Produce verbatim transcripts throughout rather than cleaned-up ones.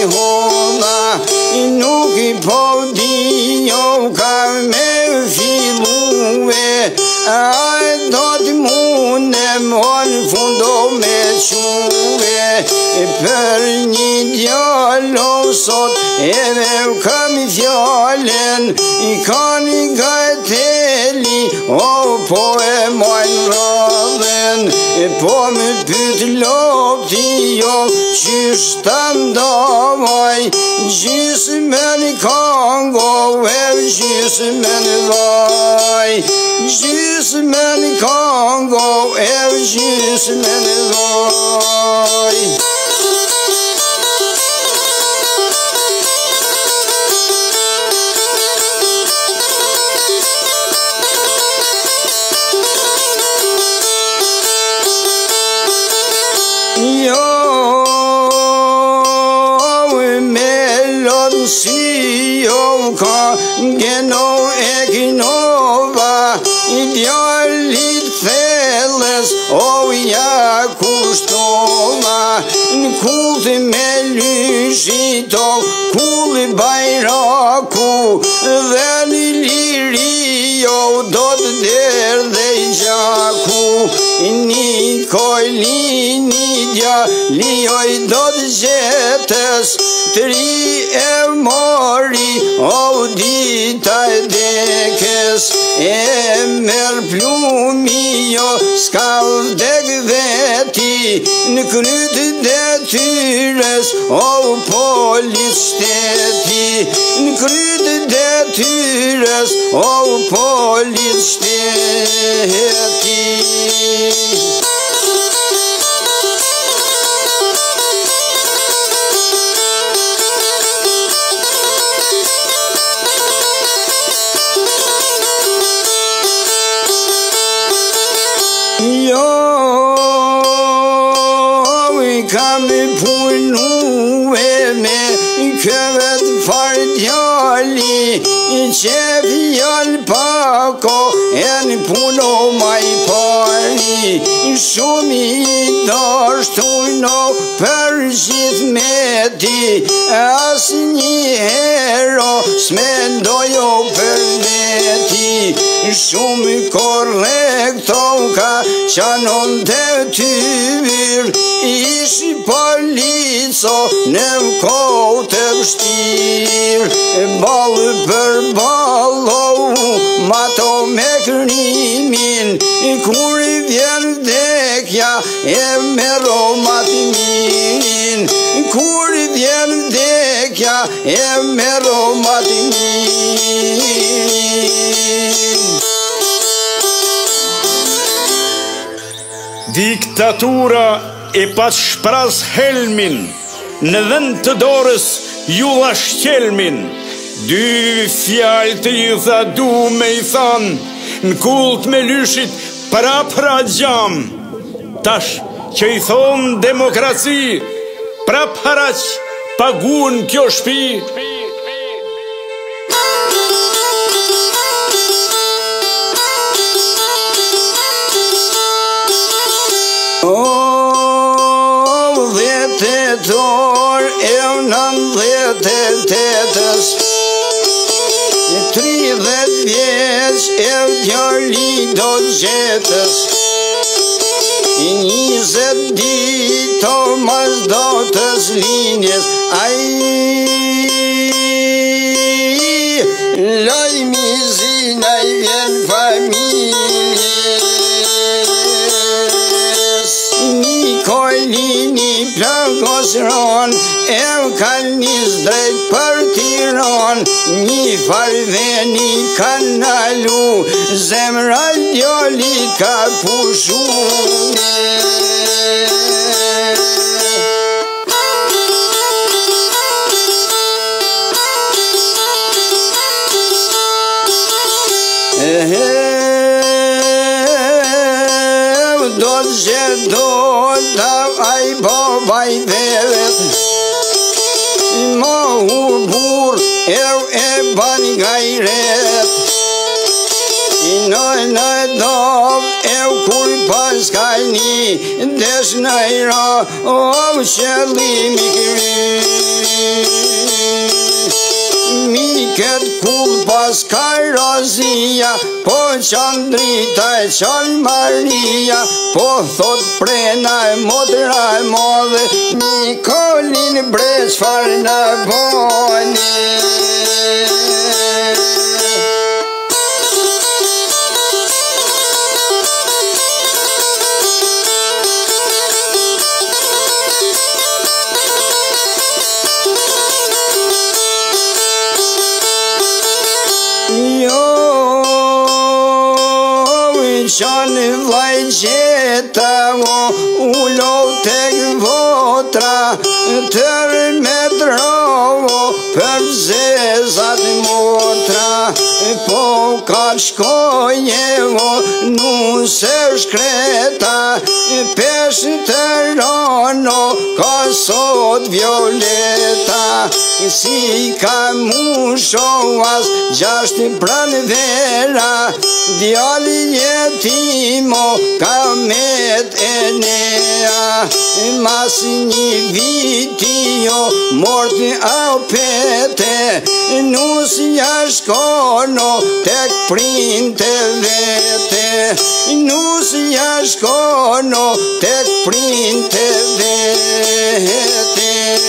holla nuk I po di jo ka me fillue ai do t'munem on fundo me quve për një djallo sot edhe kam fjallën I kanë gateli o po e majnë radhen po me pyt lopti jo qysh të ndavaj gjysë me një kango e gjysë me një vaj gjysë me një kango e gjysë me një vaj Si jo ka geno e kinova I djallit thelles o ja kushtova Në kull me lyshito kull bajraku dhe një liri jo do të der dhe I gjaku Një kojli një djalli oj do të gjetës Tri e mori o dita e dekes E mer plumi jo s'ka vdek veti Në kryt detyres o polis shteti Në kryt detyres o polis shteti Kam punu e me këvet fardjali që fjall pako e në puno maj pari shumë I dashtu no për gjithë me ti as një hero s'mendojo për veti shumë korrekto ka qanon të tyr Ishi polico në kohë të vështir Balë për ballo mato me kërimin Kur vjen vdekja e mero matimin Kur vjen vdekja e mero matimin Diktatura E pas shpras helmin Në dhënd të dorës ju la shkelmin Dy fjall të I tha du me I than Në kult me lyshit pra pra gjam Tash që I thon demokraci Pra paraq pagun kjo shpi Tor e nëndhet e tetës Tridhet vjeç e djalli do gjetës Njëzet dito mas dotës linjes Ai loj mizina I vjen familjes Nikojlini plagosron E kalnis drejt për Tiran Një farveni kanalu Zemra djali ka pushu Do të gjetë do të aj babaj vevet Ma u bur e e ban gajret Në në dov e kuj pas kajni Desh në ira o qëllimi kry Miket kull pas karozia, po qanë drita e qanë Maria, po thot prena e motra e modhe, Nikolin bre qfar në boni. Qanë vlaj gjeta o ulo tek votra, tërë me drovo për zezat motra, po ka shkoje o nuse shkreta, pesh të rano ka sot violeta, si ka musho as gjasht pranë vera, djali jetimo ka met e nea, mas një viti jo morti au pete, nusja shkono tek printe vete, nusja shkono tek printe vete.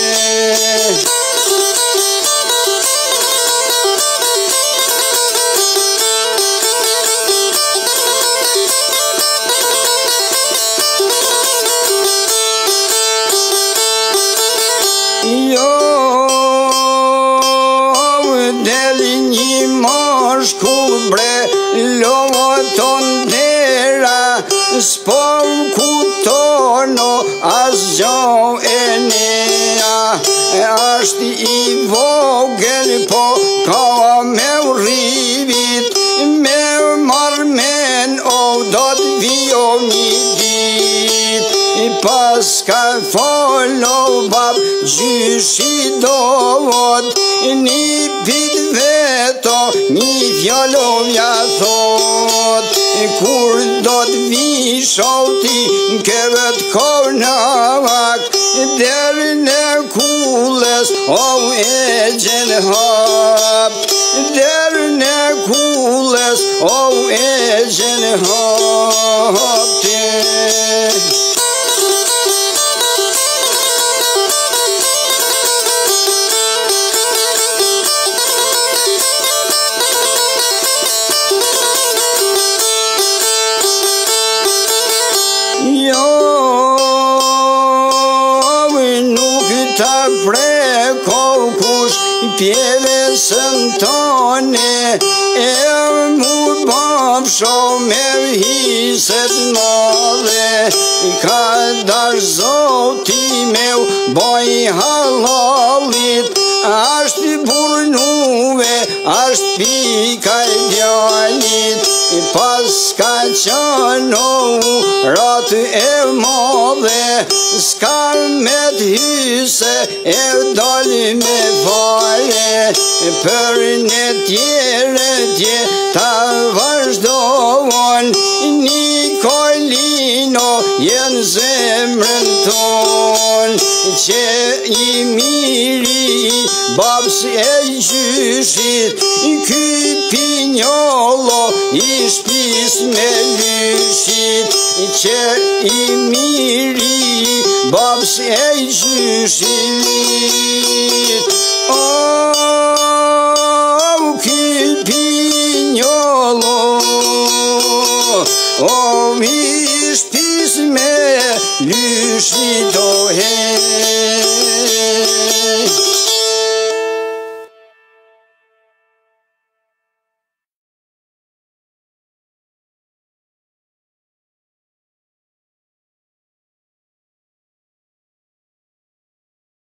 S'po kutono as gjo e nea, ashti i vogel po ka me u rivit, me marmen o do t'vio një dit, pas ka follo bab gjyshi dovot, një pit veto një fjallo mja thot, kur do t'vi shoti n'keve t'konavak, deri në kulles o e gjen hap, deri në kulles o e gjen hap te. Pjeve sën tone e mu bafsho me hiset madhe, ka dash zoti me u boj halalit, ashtë burnuve, ashtë pika e djallit, pas ka qano ratë e madhe, s'ka me t'hyse e dali me fare, për në tjere tje ta vazhdojnë, Nikolino jenë zemrën tonë, që i miri babs e gjyshit, ky pinjollo i shpis me lyshit, që i miri babs e gjyshit. O, ky pinjollo, o, i shpis me lyshit o he.